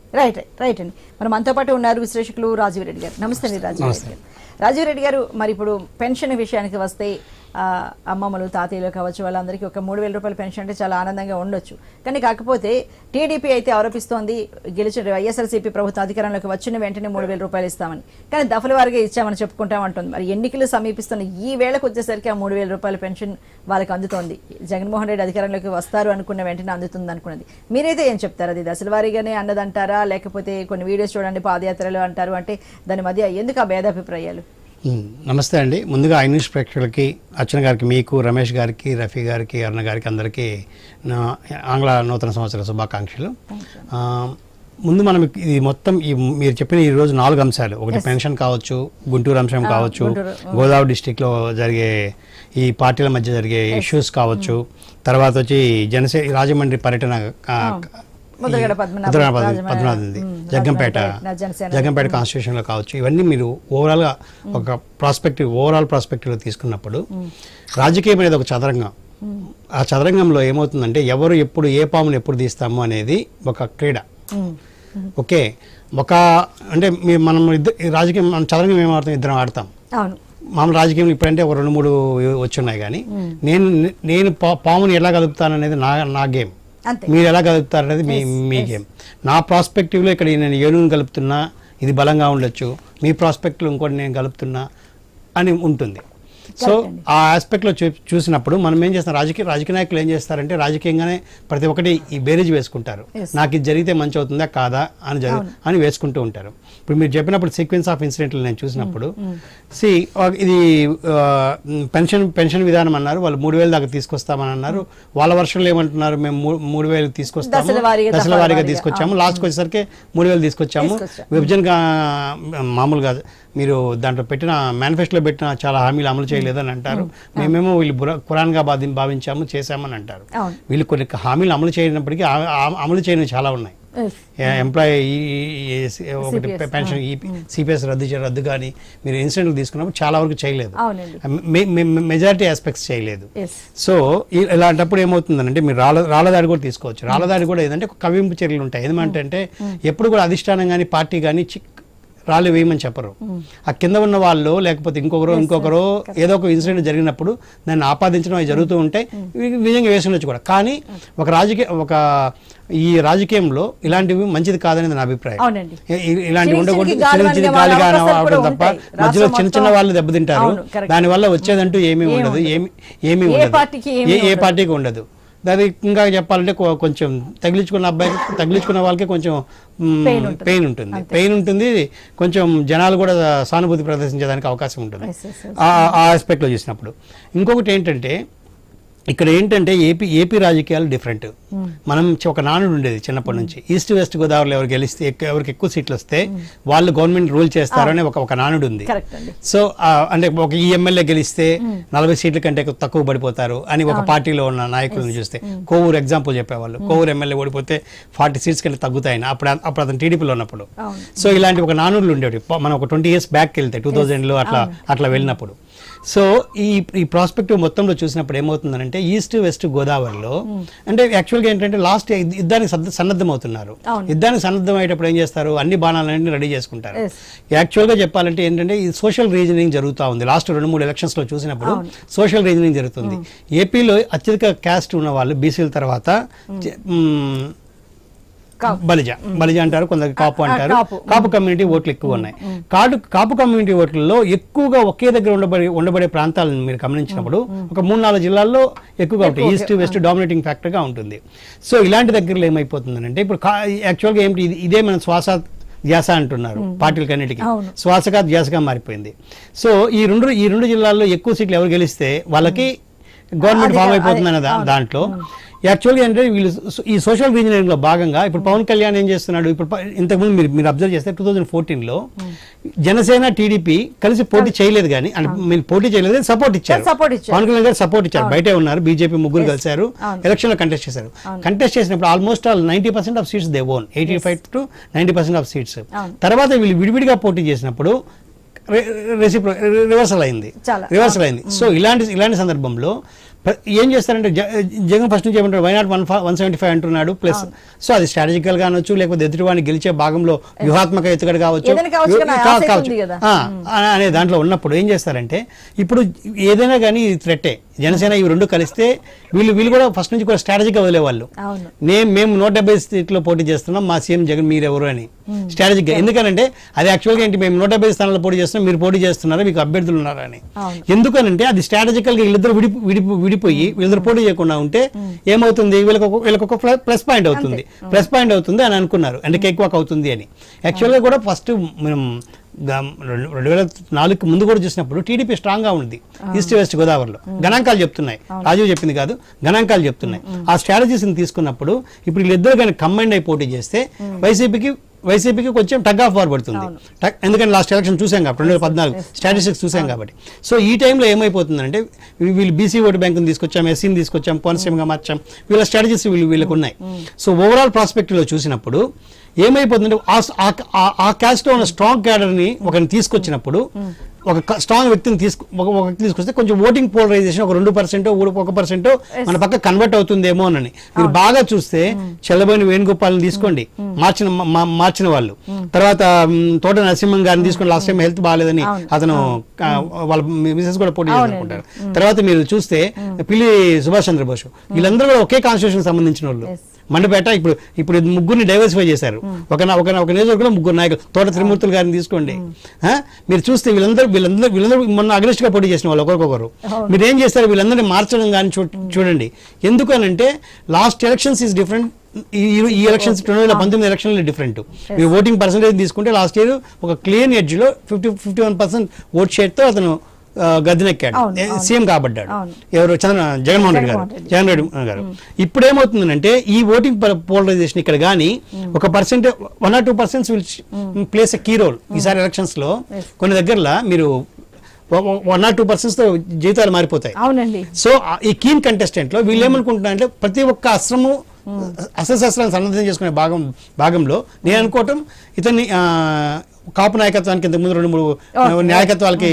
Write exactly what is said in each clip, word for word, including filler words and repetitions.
Right right అండి. మరి మనతో పాటు ఉన్నారు విశ్లేషకులు రాజీవ్ రెడ్డి గారు. నమస్తే అండి రాజీవ్ రెడ్డి గారు. రాజీవ్ రెడ్డి గారు, మరి ఇప్పుడు పెన్షన్ విషయానికి వస్తే అమ్మమ్మలు తాతయ్యలు కావచ్చు వాళ్ళందరికీ ఒక మూడు వేల రూపాయల పెన్షన్ అంటే చాలా ఆనందంగా ఉండొచ్చు. కానీ కాకపోతే టీడీపీ అయితే ఆరోపిస్తోంది గెలిచిన వైఎస్ఆర్సీపీ ప్రభుత్వం అధికారంలోకి వచ్చిన వెంటనే మూడు వేల రూపాయలు ఇస్తామని, కానీ దఫల వారిగా ఇచ్చామని చెప్పుకుంటామంటుంది. మరి ఎన్నికలు సమీపిస్తున్న ఈ వేళకు వచ్చేసరికి ఆ మూడు వేల రూపాయల పెన్షన్ వాళ్ళకి అందుతోంది. జగన్మోహన్ రెడ్డి అధికారంలోకి వస్తారు అనుకున్న వెంటనే అందుతుంది అనుకున్నది. మీరైతే ఏం చెప్తారు? అది దశల వారీగానే అన్నదంటారా, లేకపోతే కొన్ని వీడియోస్ చూడండి పాదయాత్రలు అంటారు, అంటే దాని మధ్య ఎందుకు ఆ భేదాభిప్రాయాలు? నమస్తే అండి. ముందుగా ఐ న్యూస్ ప్రేక్షకులకి, అర్చన గారికి, మీకు, రమేష్ గారికి, రఫీ గారికి, అరుణ గారికి అందరికీ నా ఆంగ్ల నూతన సంవత్సర శుభాకాంక్షలు. ముందు మనం ఇది మొత్తం ఈ మీరు చెప్పిన ఈ రోజు నాలుగు అంశాలు, ఒకటి పెన్షన్ కావచ్చు, గుంటూరు అంశం కావచ్చు, గోదావరి డిస్టిక్లో జరిగే ఈ పార్టీల మధ్య జరిగే ఇష్యూస్ కావచ్చు, తర్వాత వచ్చి జనసేన రాజమండ్రి పర్యటన, పద్మనాభంది జగ్గంపేట జగ్గంపేట కాన్స్టిట్యూషన్ లో కావచ్చు, ఇవన్నీ మీరు ఓవరాల్ గా ఒక ప్రాస్పెక్టివ్ ఓవరాల్ ప్రాస్పెక్టివ్ లో తీసుకున్నప్పుడు రాజకీయం అనేది ఒక చదరంగం. ఆ చదరంగంలో ఏమవుతుందంటే ఎవరు ఎప్పుడు ఏ పామును ఎప్పుడు తీస్తాము అనేది ఒక క్రీడ. ఓకే, ఒక అంటే మనం ఇద్దరు రాజకీయం మనం చదరంగం ఏం ఆడతాం, ఇద్దరం ఆడతాం. మామూలు రాజకీయంలో ఇప్పుడంటే ఒక రెండు మూడు వచ్చున్నాయి, కానీ నేను నేను పాముని ఎలా కలుపుతాననేది నా నా గేమ్, మీరు ఎలా కలుపుతారనేది మీ మీ గేమ్. నా ప్రాస్పెక్టివ్లో ఇక్కడ నేను ఏనుగును కలుపుతున్నా, ఇది బలంగా ఉండొచ్చు, మీ ప్రాస్పెక్టివ్లో ఇంకోటి నేను కలుపుతున్నా అని ఉంటుంది. సో ఆ ఆస్పెక్ట్లో చూ చూసినప్పుడు మనం ఏం చేస్తాం, రాజకీయ రాజకీయ నాయకులు ఏం చేస్తారంటే రాజకీయంగానే ప్రతి ఒక్కటి ఈ బేరీజ్ వేసుకుంటారు. నాకు ఇది జరిగితే మంచి అవుతుందా కాదా అని జరుగు అని వేసుకుంటూ ఉంటారు. ఇప్పుడు మీరు చెప్పినప్పుడు సీక్వెన్స్ ఆఫ్ ఇన్సిడెంట్లు నేను చూసినప్పుడు సి ఇది పెన్షన్ పెన్షన్ విధానం అన్నారు, వాళ్ళు మూడు వేలు దాకా తీసుకొస్తామని అన్నారు. వాళ్ళ వర్షంలో ఏమంటున్నారు, మేము మూడు వేలు తీసుకొస్తాము, దశల వారీగా తీసుకొచ్చాము, లాస్ట్కి వచ్చేసరికి మూడు వేలు తీసుకొచ్చాము. విభజనగా మామూలుగా మీరు దాంట్లో పెట్టిన మేనిఫెస్టోలో పెట్టిన చాలా హామీలు అమలు చేయలేదని అంటారు. మేమేమో వీళ్ళు ఖురాన్గా భావించాము చేశామని అంటారు. వీళ్ళు కొన్ని హామీలు అమలు చేయనప్పటికీ అమలు చేయని చాలా ఉన్నాయి. ఎంప్లాయీ ఒకటి పెన్షన్ సిపిఎస్ రద్దు రద్దు కానీ మీరు ఇన్సిడెంట్లు తీసుకున్నప్పుడు చాలా వరకు చేయలేదు, మెజారిటీ ఆస్పెక్ట్స్ చేయలేదు. సో ఇలాంటప్పుడు ఏమవుతుందంటే మీరు రాళ్ళ రాళ్ళదాడి కూడా తీసుకోవచ్చు. రాళ్ళదాడి కూడా ఏదంటే కవింపు చర్యలు ఉంటాయి. ఏమంటే ఎప్పుడు కూడా అధిష్టానం కానీ పార్టీ కానీ రాళ్ళు వేయమని చెప్పరు. ఆ కింద ఉన్న వాళ్ళు లేకపోతే ఇంకొకరు ఇంకొకరు ఏదో ఒక ఇన్సిడెంట్ జరిగినప్పుడు దాన్ని ఆపాదించడం అవి జరుగుతూ ఉంటాయి. నిజంగా వేసి ఉండొచ్చు కూడా, కానీ ఒక రాజకీయ ఒక ఈ రాజకీయంలో ఇలాంటివి మంచిది కాదనేది నా అభిప్రాయం. ఇలాంటివి ఉండకూడదు, చిన్న చిన్న గాలిగా అవడం తప్ప మధ్యలో చిన్న చిన్న వాళ్ళు దెబ్బతింటారు. దానివల్ల వచ్చేదంటూ ఏమీ ఉండదు, ఏమి ఏమీ ఉండదు, ఏ పార్టీకి ఉండదు. దాని ఇంకా చెప్పాలంటే కొంచెం తగిలించుకున్న అబ్బాయికి తగిలించుకున్న వాళ్ళకి కొంచెం పెయిన్ ఉంటుంది పెయిన్ ఉంటుంది కొంచెం జనాలు కూడా సానుభూతి ప్రదర్శించేదానికి అవకాశం ఉంటుంది ఆ ఆస్పెక్ట్లో చూసినప్పుడు. ఇంకొకటి ఏంటంటే ఇక్కడ ఏంటంటే ఏపీ ఏపీ రాజకీయాలు డిఫరెంట్. మనం ఒక నానుడు ఉండేది చిన్నప్పటి నుంచి, ఈస్ట్ వెస్ట్ గోదావరిలో ఎవరు గెలిస్తే ఎవరికి ఎక్కువ సీట్లు వస్తే వాళ్ళు గవర్నమెంట్ రూల్ చేస్తారని ఒక ఒక నానుడు ఉంది. సో అంటే ఒక ఈ ఎమ్మెల్యే గెలిస్తే నలభై సీట్ల కంటే తక్కువ పడిపోతారు అని ఒక పార్టీలో ఉన్న నాయకులను చూస్తే, కోవూరు ఎగ్జాంపుల్ చెప్పేవాళ్ళు, కోవూరు ఎమ్మెల్యే ఓడిపోతే ఫార్టీ సీట్స్ కంటే తగ్గుతాయని అప్పుడు అప్పుడు అతను టీడీపీలో ఉన్నప్పుడు. సో ఇలాంటి ఒక నానుడులు ఉండేవి. మనం ఒక ట్వంటీ ఇయర్స్ బ్యాక్ వెళ్తే టూ థౌజండ్లో అట్లా అట్లా వెళ్ళినప్పుడు. సో ఈ ఈ ప్రాస్పెక్టివ్ మొత్తంలో చూసినప్పుడు ఏమవుతుందంటే ఈస్ట్ వెస్ట్ గోదావరిలో అంటే యాక్చువల్గా ఏంటంటే లాస్ట్ యుద్ధానికి సన్నద్ధం అవుతున్నారు. యుద్ధానికి సన్నద్ధం అయ్యేటప్పుడు ఏం చేస్తారు, అన్ని బాణాలన్నీ రెడీ చేసుకుంటారు. యాక్చువల్గా చెప్పాలంటే ఏంటంటే ఈ సోషల్ రీజనింగ్ జరుగుతూ ఉంది. లాస్ట్ రెండు మూడు ఎలక్షన్స్ లో చూసినప్పుడు సోషల్ రీజనింగ్ జరుగుతుంది. ఏపీలో అత్యధిక క్యాస్ట్ ఉన్న వాళ్ళు బీసీల తర్వాత బలిజ బలిజ అంటారు, కొందరు కాపు అంటారు. కాపు కమ్యూనిటీ ఓట్లు ఎక్కువ ఉన్నాయి. కాపు కాపు కమ్యూనిటీ ఓట్లలో ఎక్కువగా ఒకే దగ్గర ఉండబడే ఉండబడే ప్రాంతాలను మీరు గమనించినప్పుడు ఒక మూడు నాలుగు జిల్లాల్లో ఎక్కువగా ఉంటాయి. ఈస్ట్ వెస్ట్ డామినేటింగ్ ఫ్యాక్టర్ గా ఉంటుంది. సో ఇలాంటి దగ్గరలో ఏమైపోతుందంటే ఇప్పుడు యాక్చువల్గా ఏమిటి, ఇదే మన శ్వాస ధ్యాస అంటున్నారు పార్టీలకి అన్నిటికీ, శ్వాసగా ధ్యాసగా మారిపోయింది. సో ఈ రెండు ఈ రెండు జిల్లాల్లో ఎక్కువ సీట్లు ఎవరు గెలిస్తే వాళ్ళకి గవర్నమెంట్ ఫామ్ అయిపోతుందన్న దాంట్లో యాక్చువల్గా అంటే వీళ్ళు ఈ సోషల్ రీజనింగ్ లో భాగంగా ఇప్పుడు పవన్ కళ్యాణ్ ఏం చేస్తున్నాడు, ఇప్పుడు ఇంతకుముందు మీరు మీరు అబ్జర్వ్ చేస్తే టూ థౌజండ్ ఫోర్టీన్ లో జనసేన టీడీపీ కలిసి పోటీ చేయలేదు, కానీ మీరు పోటీ చేయలేదు కానీ సపోర్ట్ ఇచ్చారు. పవన్ కళ్యాణ్ గారు సపోర్ట్ ఇచ్చారు, బయటే ఉన్నారు, బీజేపీ ముగ్గురు కలిసారు, ఎలక్షన్ లో కంటెస్ట్ చేశారు. కంటెస్ట్ చేసినప్పుడు almost all ninety percent of seats they own, eighty five to ninety percent of seats. తర్వాత వీళ్ళు విడివిడిగా పోటీ చేసినప్పుడు రివర్సల్ అయింది రివర్సల్ అయింది సో ఇలాంటి ఇలాంటి సందర్భంలో ఏం చేస్తారంటే జగన్ ఫస్ట్ నుంచి ఏమంటారు why not one one seventy five అంటున్నాడు ప్లస్. సో అది స్ట్రాటజికల్ గా అనొచ్చు, లేకపోతే ఎదుటివాడిని గెలిచే భాగంలో వ్యూహాత్మక ఎత్తుగడ కావచ్చు కావచ్చు అనే దాంట్లో ఉన్నప్పుడు ఏం చేస్తారంటే ఇప్పుడు ఏదైనా కానీ ఇది థ్రెట్టే. జనసేన ఇవి రెండు కలిస్తే వీళ్ళు వీళ్ళు కూడా ఫస్ట్ నుంచి కూడా స్ట్రాటజిక్గా వదిలేవాళ్ళు. నేను మేము నూట డెబ్బై సీట్లో పోటీ చేస్తున్నాం, మా సీఎం జగన్ మీరెవరు అని స్ట్రాటజిక్గా. ఎందుకనంటే అది యాక్చువల్గా ఏంటి, మేము నూట డెబ్బై స్థానాల్లో పోటీ చేస్తున్నాం, మీరు పోటీ చేస్తున్నారా, మీకు అభ్యర్థులు ఉన్నారా అని. ఎందుకనంటే అది స్ట్రాటజికల్గా వీళ్ళిద్దరు విడి విడి విడిపోయి వీళ్ళిద్దరు పోటీ చేయకుండా ఉంటే ఏమవుతుంది, వీళ్ళకి ఒక వీళ్ళకి ఒక ప్లస్ పాయింట్ అవుతుంది ప్లస్ పాయింట్ అవుతుంది అని అనుకున్నారు, అంటే కేక్ వాక్ అవుతుంది అని. యాక్చువల్గా కూడా ఫస్ట్ మనం రెండు వేల నాలుగుకి ముందు కూడా చూసినప్పుడు టీడీపీ స్ట్రాంగ్ గా ఉంది ఈస్ట్ వెస్ట్ గోదావరిలో. గణాంకాలు చెప్తున్నాయి, రాజీవ్ చెప్పింది కాదు, గణాంకాలు చెప్తున్నాయి. ఆ స్ట్రాటజీస్ తీసుకున్నప్పుడు ఇప్పుడు వీళ్ళిద్దరు కానీ కంబైండ్ అయి పోటీ చేస్తే వైసీపీకి వైసీపీకి కొంచెం టగ్ ఆఫ్ వార్ పడుతుంది. ఎందుకంటే లాస్ట్ ఎలక్షన్ చూసాం కాబట్టి, రెండు వేల పద్నాలుగు స్టాటిస్టిక్స్ చూసాం కాబట్టి. సో ఈ టైంలో ఏమైపోతుందంటే వీళ్ళు బీసీ ఓటు బ్యాంకుని తీసుకొచ్చాం, ఎస్సీని తీసుకొచ్చాం, కోనసీమగా మార్చాం, వీళ్ళ స్ట్రాటజీస్ వీళ్ళు వీళ్ళకు ఉన్నాయి. సో ఓవరాల్ ప్రాస్పెక్టివ్లో చూసినప్పుడు ఏమైపోతుందంటే ఆ క్యాస్ట్లో ఉన్న స్ట్రాంగ్ క్యాడర్ని ఒకరిని తీసుకొచ్చినప్పుడు, ఒక స్ట్రాంగ్ వ్యక్తిని తీసుకు ఒక వ్యక్తి తీసుకొస్తే కొంచెం ఓటింగ్ పోలరైజేషన్ ఒక రెండు పర్సెంట్ ఒక పర్సెంట్ మన పక్క కన్వర్ట్ అవుతుందేమో అని. మీరు బాగా చూస్తే చెల్లబోయిన వేణుగోపాల్ని తీసుకోండి, మార్చిన మార్చిన వాళ్ళు, తర్వాత తోట నరసింహం గారిని తీసుకొని లాస్ట్ టైం హెల్త్ బాగాలేదని అతను వాళ్ళ మిసెస్ కూడా పోటీ చేయాలనుకుంటారు. తర్వాత మీరు చూస్తే పిల్లి సుభాష్ చంద్రబోస్, వీళ్ళందరూ కూడా ఒకే కాన్స్టిట్యూషన్ సంబంధించిన వాళ్ళు. మండపేట ఇప్పుడు ఇప్పుడు ముగ్గురిని డైవర్సిఫై చేశారు, ఒక ఒక నియోజకవర్గంలో ముగ్గురు నాయకులు. తోట త్రిమూర్తులు గారిని తీసుకోండి, మీరు చూస్తే వీళ్ళందరూ వీళ్ళందరూ వీళ్ళందరూ మొన్న అగ్రెస్ట్ గా పోటీ చేసిన వాళ్ళు ఒకరికొకరు. మీరు ఏం చేస్తారు, వీళ్ళందరినీ మార్చడం కానీ చూడండి. ఎందుకనంటే లాస్ట్ ఎలక్షన్స్ ఈజ్ డిఫరెంట్, ఈ ఎలక్షన్స్ రెండు వేల పంతొమ్మిది ఎలక్షన్లు డిఫరెంట్. మీరు ఓటింగ్ పర్సెంటేజ్ తీసుకుంటే లాస్ట్ ఇయర్ ఒక క్లీన్ ఎడ్జ్ లో fifty fifty one percent vote share తో అతను గద్దెనెక్కాడు, సీఎం కాబడ్డాడు. ఎవరు, చంద్ర జగన్మోహన్ రెడ్డి గారు జగన్ రెడ్డి గారు. ఇప్పుడు ఏమవుతుందంటే ఈ ఓటింగ్ పోలరైజేషన్ ఇక్కడ కానీ ఒక percent one or two percents will place a key role ఈసారి ఎలక్షన్స్ లో. కొన్ని దగ్గరలో మీరు వన్ ఆర్ టూ పర్సెంట్స్ తో జీవితాలు మారిపోతాయి. సో ఈ కీన్ కంటెస్టెంట్ లో వీళ్ళు ఏమనుకుంటున్నారంటే ప్రతి ఒక్క అస్త్రము అస్త్రశస్త్రాన్ని సన్నద్ధం చేసుకునే భాగం భాగంలో నేను అనుకోవటం ఇతన్ని కాపు నాయకత్వానికి ఇంతకు ముందు రెండు మూడు నాయకత్వాలకి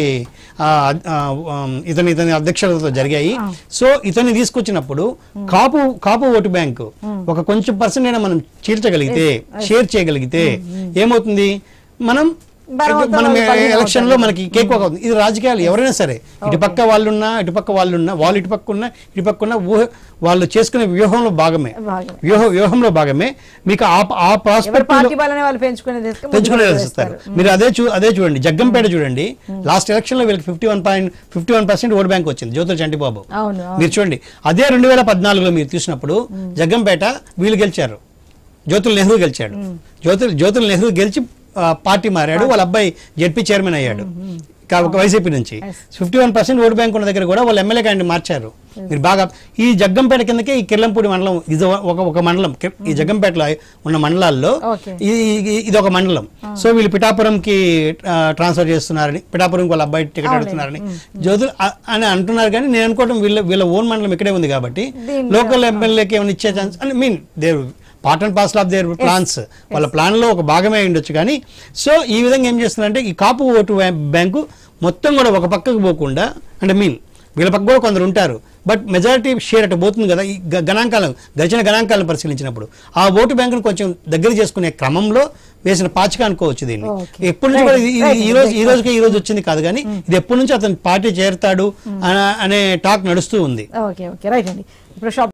ఇతని ఇతని అధ్యక్షతతో జరిగాయి. సో ఇతన్ని తీసుకొచ్చినప్పుడు కాపు కాపు ఓటు బ్యాంకు ఒక కొంచెం పర్సెంట్ అయినా మనం చీల్చగలిగితే, షేర్ చేయగలిగితే ఏమవుతుంది, మనం మనం ఎలక్షన్ లో మనకి కేక్ వాక్ అవుతుంది. ఇది రాజకీయాలు ఎవరైనా సరే, ఇటుపక్క వాళ్ళున్నా ఇటుపక్క వాళ్ళున్నా వాళ్ళు ఇటుపక్క ఉన్నా ఇటుపక్క ఉన్న ఊహ వాళ్ళు చేసుకునే వ్యూహంలో భాగమే వ్యూహ వ్యూహంలో భాగమే మీకు ఆ ప్రాస్పెక్ట్ పెంచుకునే ఇస్తారు. మీరు అదే చూ అదే చూడండి, జగ్గంపేట చూడండి, లాస్ట్ ఎలక్షన్ లో వీళ్ళకి fifty one point fifty one percent vote bank వచ్చింది జ్యోతుల చంటిబాబు. మీరు చూడండి, అదే రెండు వేల పద్నాలుగులో మీరు చూసినప్పుడు జగ్గంపేట వీళ్ళు గెలిచారు, జ్యోతుల నెహ్రూ గెలిచాడు. జ్యోతుల జ్యోతుల నెహ్రూ గెలిచి పార్టీ మారాడు, వాళ్ళ అబ్బాయి జెడ్పీ చైర్మన్ అయ్యాడు వైసీపీ నుంచి. Fifty one percent vote bank ఉన్న దగ్గర కూడా వాళ్ళు ఎమ్మెల్యే క్యాండిడేట్ మార్చారు. మీరు బాగా ఈ జగ్గంపేట కిందకే ఈ కిర్లంపూడి మండలం ఇది ఒక ఒక మండలం. ఈ జగ్గంపేటలో ఉన్న మండలాల్లో ఇది ఒక మండలం. సో వీళ్ళు పిఠాపురంకి ట్రాన్స్ఫర్ చేస్తున్నారని, పిఠాపురంకి వాళ్ళ అబ్బాయి టికెట్ అడుగుతున్నారని జ్యోతులు అని అంటున్నారు. కానీ నేను అనుకోవడం వీళ్ళ వీళ్ళ ఓన్ మండలం ఇక్కడే ఉంది కాబట్టి లోకల్ ఎమ్మెల్యేకి ఏమైనా ఇచ్చే ఛాన్స్ అని mean their part and parcel of their plans, వాళ్ళ ప్లాన్ లో ఒక భాగమే ఉండొచ్చు. కానీ సో ఈ విధంగా ఏం చేస్తున్నారంటే ఈ కాపు ఓటు బ్యాంకు మొత్తం కూడా ఒక పక్కకు పోకుండా, అంటే మీన్ వీళ్ళ పక్క కూడా కొందరు ఉంటారు, బట్ మెజారిటీ షేర్ అటు పోతుంది కదా. ఈ గణాంకాలను గడిచిన గణాంకాలను పరిశీలించినప్పుడు ఆ ఓటు బ్యాంకును కొంచెం దగ్గర చేసుకునే క్రమంలో వేసిన పాచిక అనుకోవచ్చు దీన్ని. ఎప్పటి నుంచి కూడా ఈ రోజు ఈ రోజుకి ఈ రోజు వచ్చింది కాదు, కానీ ఇది ఎప్పటి నుంచి అతను పార్టీ చేరుతాడు అనే టాక్ నడుస్తూ ఉంది.